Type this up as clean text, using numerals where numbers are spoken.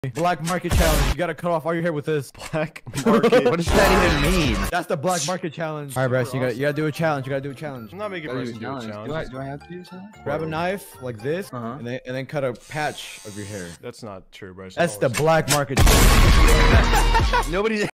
Black market challenge. You gotta cut off all your hair with this. Black market. What does that even mean? That's the black market challenge. All right, Bryce, you gotta do a challenge. You gotta do a challenge. I'm not making Bryce do a challenge. Do I have to do something? Grab a knife like this, and then cut a patch of your hair. That's not true, Bryce. That's the black market challenge. Nobody's